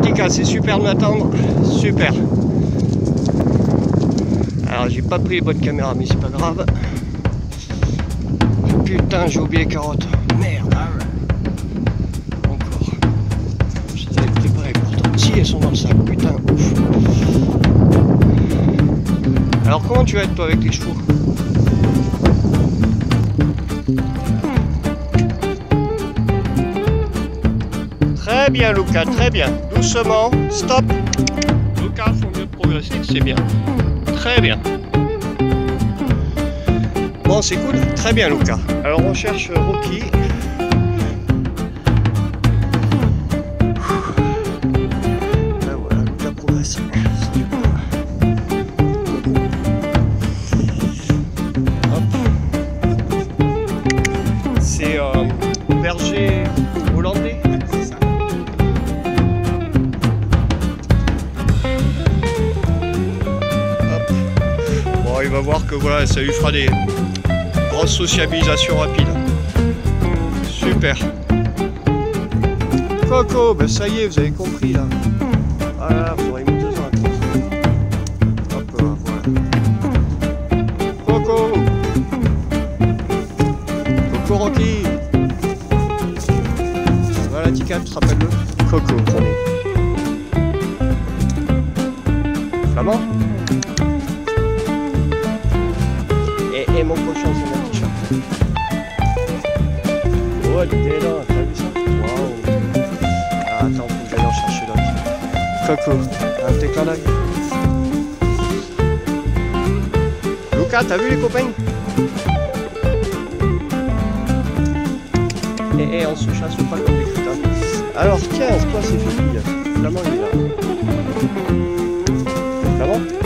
Kika, c'est super de m'attendre. Super. Alors j'ai pas pris les bonnes caméras, mais c'est pas grave. Putain, j'ai oublié les carottes. Merde. Encore. Je les avais préparées pourtant. Si, elles sont dans le sac. Putain, ouf. Alors comment tu vas être toi avec les chevaux? Très bien Luca, très bien. Doucement, stop. Luca, faut mieux progresser, c'est bien. Très bien. Bon, c'est cool. Très bien Luca. Alors on cherche Rocky. Ah voilà, Luca progresse. C'est berger hollandais. C'est ça. Hop. Bon, il va voir que voilà, ça lui fera des grosses sociabilisations rapides. Super. Coco, ben ça y est, vous avez compris là. Voilà, vous aurez mis 2 ans à comprendre. Hop, voilà. Coco. Coco Rocky. Voilà, Tika, tu te rappelles le Coco, attendez. Flamand. Et mon cochon, c'est mon t-shirt. Oh, il est là, t'as vu ça? Waouh. Ah, attends, faut que j'aille en chercher l'autre. Coco, un petit clin d'œil. Luca, t'as vu les copains? Et on se chasse pas comme des crétins. Alors tiens, toi c'est fini. Flamand il est là. Flamand?